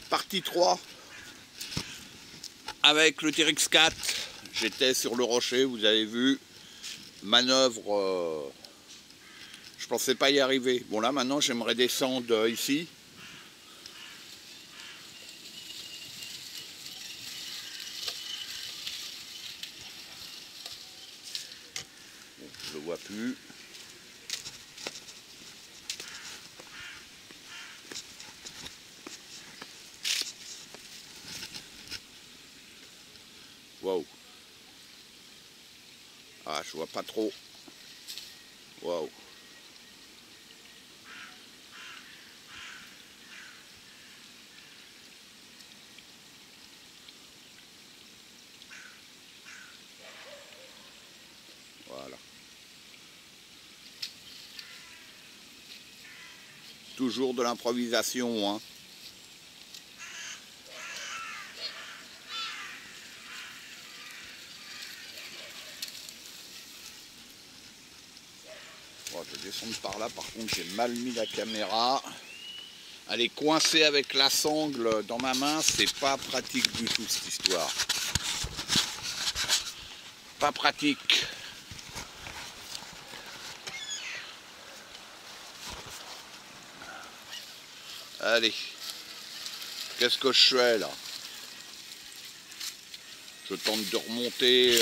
Partie 3 avec le T-Rex 4. J'étais sur le rocher, vous avez vu. Manœuvre, je pensais pas y arriver. Bon là maintenant j'aimerais descendre ici. Bon, je le vois plus. Waouh. Ah, je vois pas trop. Waouh. Voilà. Toujours de l'improvisation, hein. Bon, je vais descendre par là, par contre j'ai mal mis la caméra. Elle est coincée avec la sangle dans ma main, c'est pas pratique du tout cette histoire. Pas pratique. Allez. Qu'est-ce que je fais là? Je tente de remonter.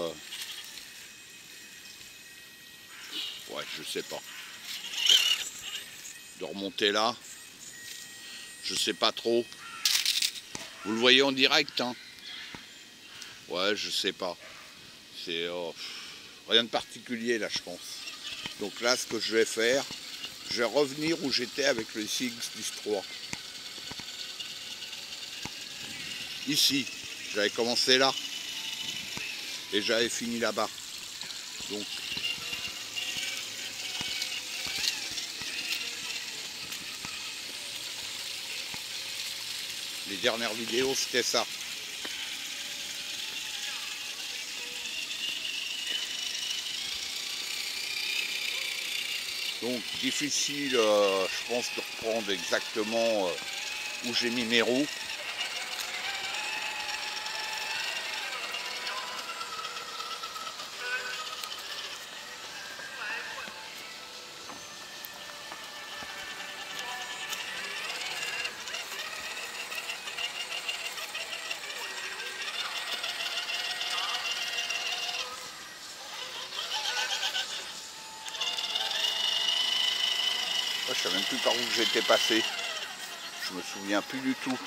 Ouais, je sais pas. De remonter là. Je sais pas trop. Vous le voyez en direct, hein? Ouais, je sais pas. C'est rien de particulier là, je pense. Donc là, ce que je vais faire, je vais revenir où j'étais avec le CX-10-3. Ici, j'avais commencé là. Et j'avais fini là-bas. Donc, les dernières vidéos, c'était ça. Donc, difficile, je pense, de reprendre exactement où j'ai mis mes roues. Je ne sais même plus par où j'étais passé. Je me souviens plus du tout.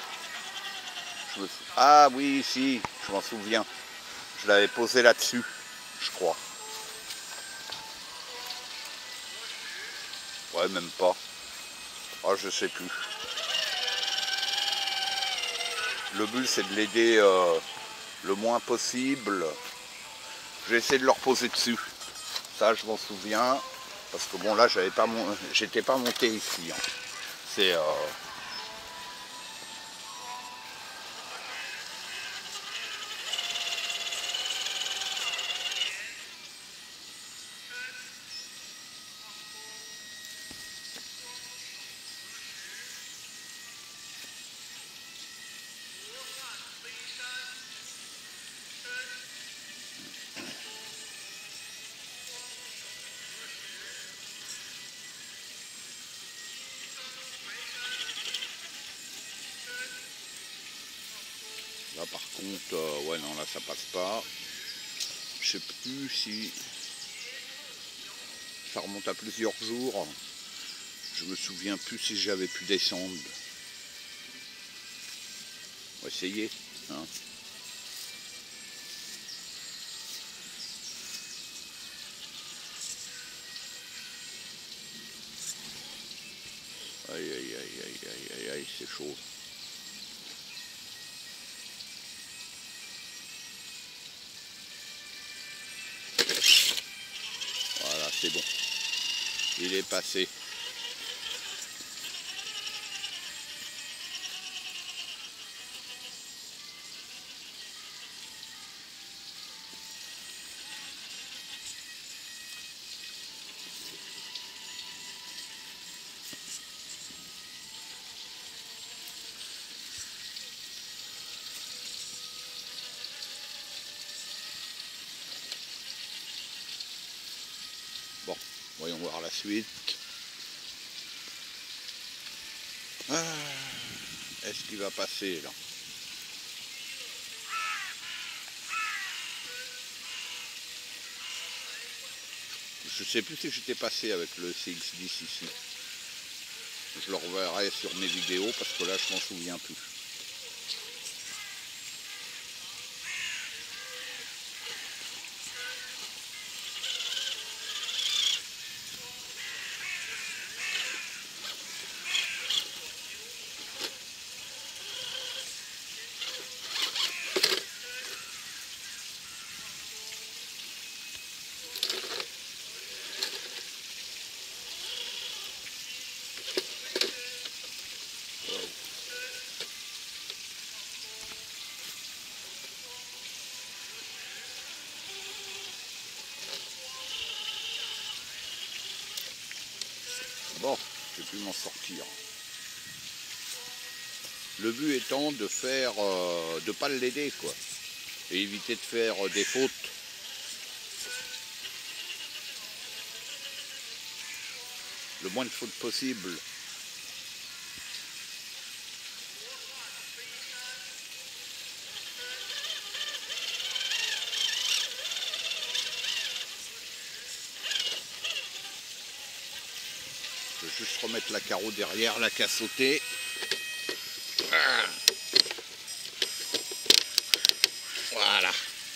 Ah oui, si, je m'en souviens. Je l'avais posé là-dessus, je crois. Ouais, même pas. Ah, je sais plus. Le but, c'est de l'aider le moins possible. J'ai essayé de le reposer dessus. Ça, je m'en souviens. Parce que bon, là, j'étais pas monté ici. Hein. C'est... Là, par contre, ouais, non, là, ça passe pas. Je sais plus si... Ça remonte à plusieurs jours. Je me souviens plus si j'avais pu descendre. On va essayer. Hein. Aïe, aïe, aïe, aïe, aïe, aïe, aïe, c'est chaud. Voilà, c'est bon. Il est passé. Voyons voir la suite. Ah, est-ce qu'il va passer là? Je sais plus si j'étais passé avec le CX10 ici. Je le reverrai sur mes vidéos parce que là je m'en souviens plus. Bon, j'ai pu m'en sortir. Le but étant de faire, de pas l'aider quoi, et éviter de faire des fautes. Le moins de fautes possible. Je vais juste remettre la carreau derrière, la qu'à sauter. Voilà.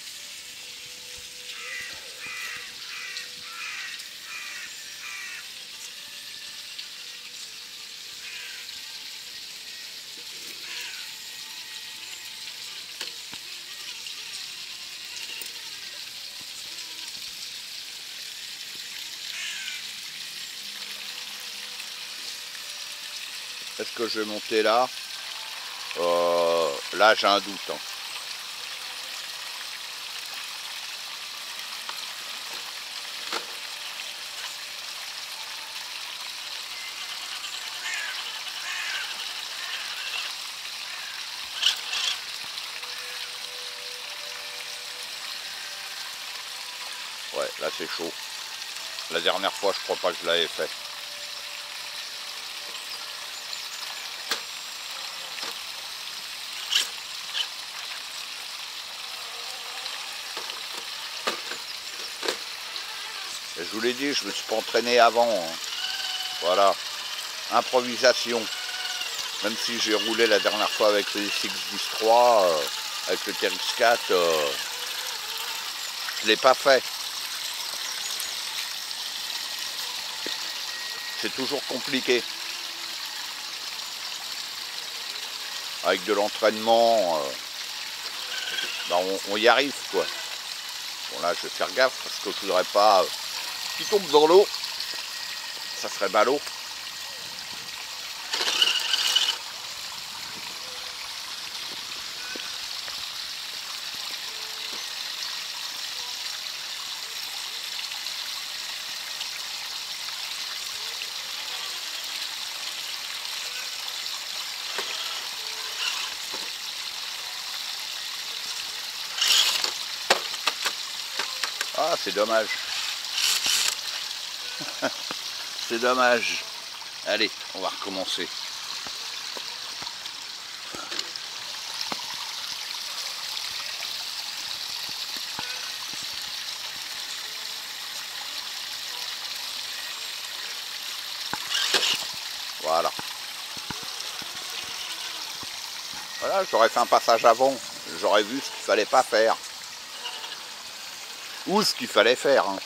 Est-ce que je vais monter là? Là j'ai un doute. Hein. Ouais, là c'est chaud. La dernière fois, je crois pas que je l'avais fait. Et je vous l'ai dit, je me suis pas entraîné avant. Hein. Voilà. Improvisation. Même si j'ai roulé la dernière fois avec le CX10-3, avec le TRX4, je l'ai pas fait. C'est toujours compliqué. Avec de l'entraînement, ben on y arrive quoi. Bon là je vais faire gaffe parce que je voudrais pas qu'il tombe dans l'eau. Ça serait ballot. Ah, c'est dommage. C'est dommage. Allez, on va recommencer. Voilà. Voilà, j'aurais fait un passage avant. J'aurais vu ce qu'il fallait pas faire. Ou ce qu'il fallait faire. Hein.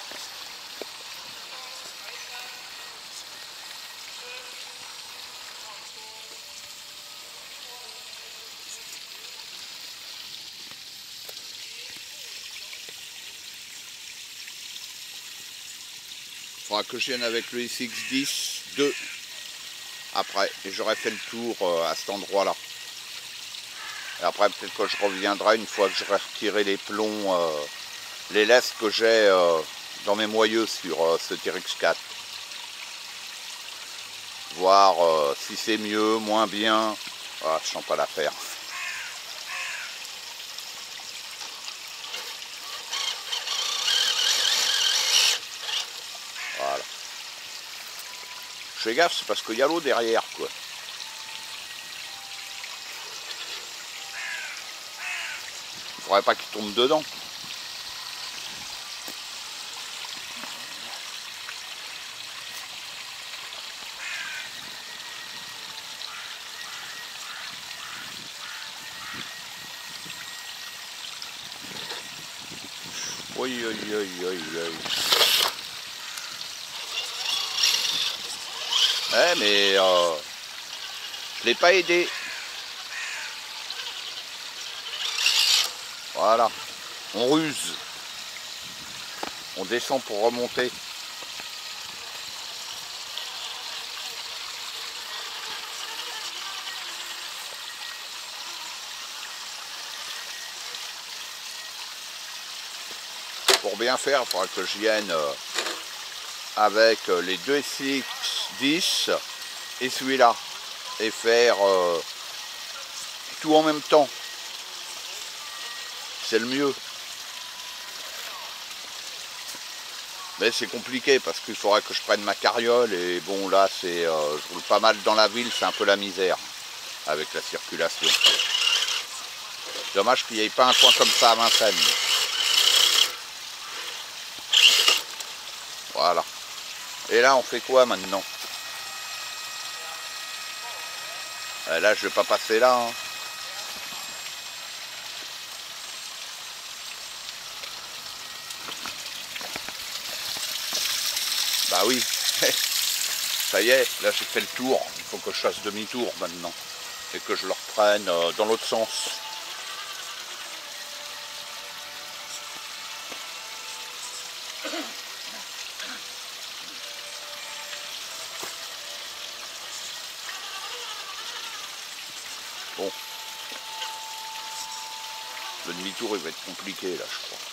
Il faudra que je vienne avec le SX10-2 après. Et j'aurai fait le tour à cet endroit-là. Et après, peut-être que je reviendrai une fois que j'aurai retiré les plombs, les laisses que j'ai dans mes moyeux sur ce TRX4. Voir si c'est mieux, moins bien. Ah, je sens pas l'affaire. Je fais gaffe, c'est parce qu'il y a l'eau derrière, quoi. Il faudrait pas qu'il tombe dedans. Oui, oui, oui, oui, oui. Ouais, mais je l'ai pas aidé. Voilà. On ruse. On descend pour remonter. Pour bien faire, il faudra que je vienne avec les deux SX10 et celui-là. Et faire tout en même temps. C'est le mieux. Mais c'est compliqué parce qu'il faudrait que je prenne ma carriole et bon là c'est je roule pas mal dans la ville, c'est un peu la misère avec la circulation. Dommage qu'il n'y ait pas un coin comme ça à Vincennes. Voilà. Et là on fait quoi maintenant? Là je vais pas passer là. Hein. Bah oui. Ça y est, là j'ai fait le tour. Il faut que je fasse demi-tour maintenant. Et que je le reprenne dans l'autre sens. Bon. Le demi-tour il va être compliqué là je crois.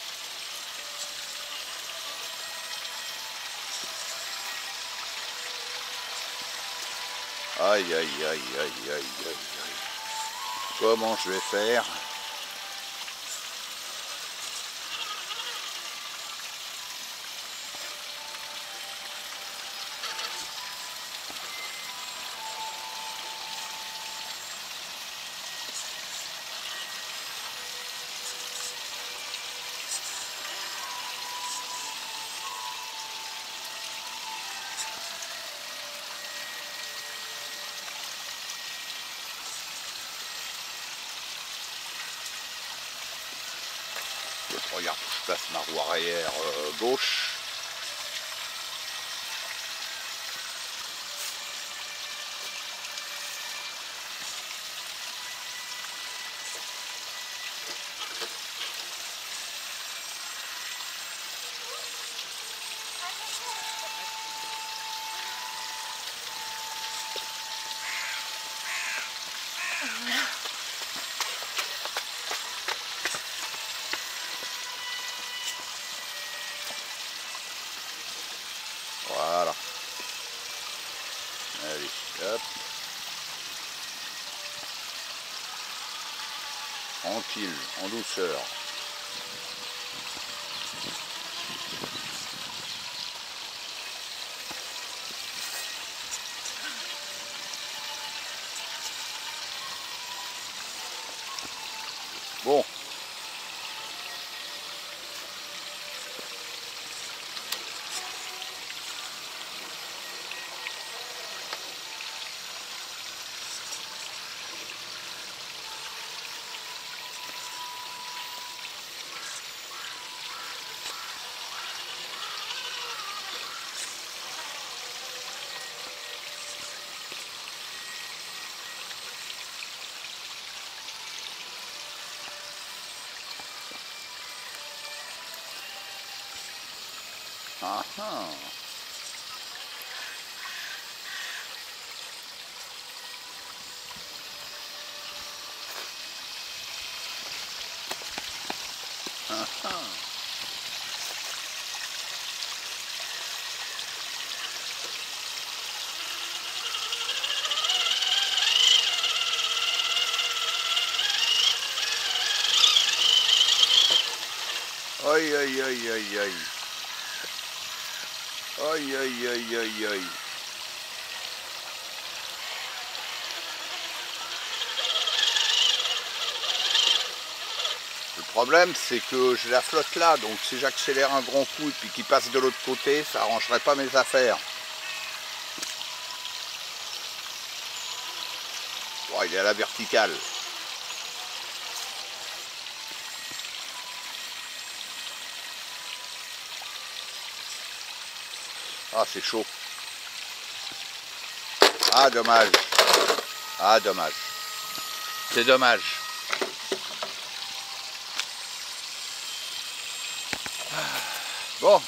Aïe aïe aïe aïe aïe aïe aïe. Comment je vais faire? Je regarde où je place ma roue arrière gauche. Voilà. Allez, hop. Tranquille, en douceur. Bon. Ah ah. Ah ah. Aïe aïe aïe aïe aïe. Aïe aïe aïe aïe aïe. problème, c'est que j'ai la flotte là, donc si j'accélère un grand coup et puis qu'il passe de l'autre côté, ça arrangerait pas mes affaires. Oh, il est à la verticale. Ah, c'est chaud. Ah, dommage. Ah, dommage. C'est dommage. Bon.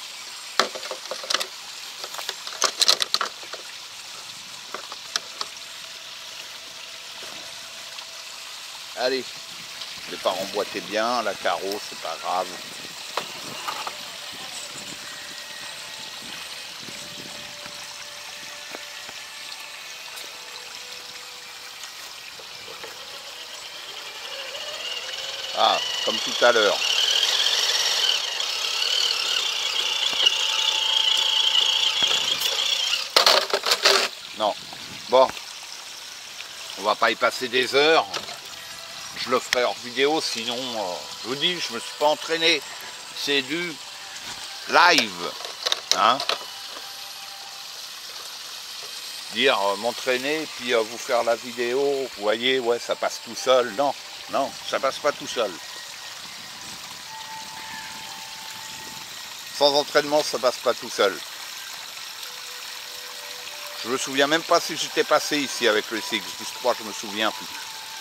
Allez. Je ne vais pas remboîter bien. La carreau, c'est pas grave. Ah, comme tout à l'heure. Non. Bon. On va pas y passer des heures. Je le ferai hors vidéo, sinon, je vous dis, je me suis pas entraîné. C'est du live. Hein, dire m'entraîner, puis vous faire la vidéo, vous voyez, ouais, ça passe tout seul. Non, non, ça passe pas tout seul. Sans entraînement, ça passe pas tout seul. Je me souviens même pas si j'étais passé ici avec le CX-10-3, je me souviens plus.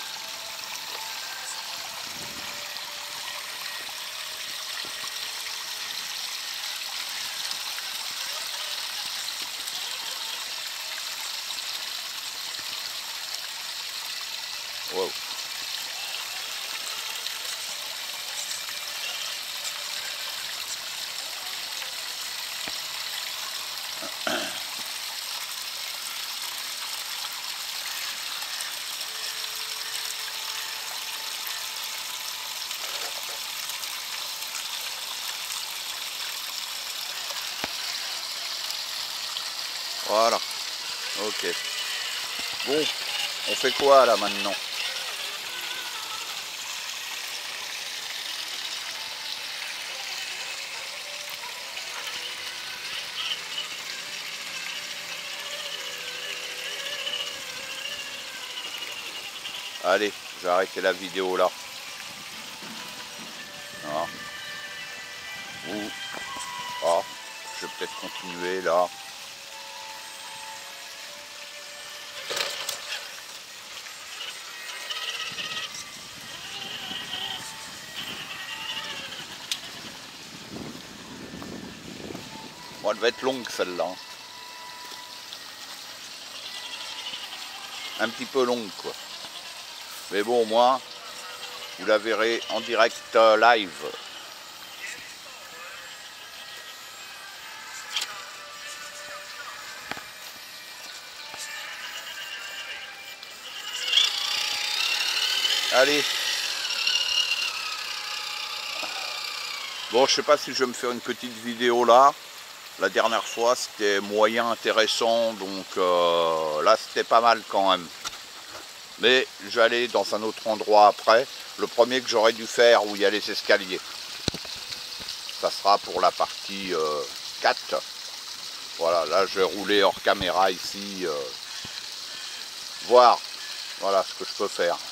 Wow. Voilà, ok. Bon, on fait quoi là maintenant? Allez, je vais arrêter la vidéo là. Voilà. Ou, ah, je vais peut-être continuer là. Bon, elle va être longue celle-là. Un petit peu longue quoi. Mais bon, au moins, vous la verrez en direct live. Allez. Bon, je sais pas si je vais me faire une petite vidéo là. La dernière fois, c'était moyen intéressant, donc là, c'était pas mal quand même. Mais j'allais dans un autre endroit après. Le premier que j'aurais dû faire, où il y a les escaliers. Ça sera pour la partie 4. Voilà, là, je vais rouler hors caméra ici. Voir, voilà ce que je peux faire.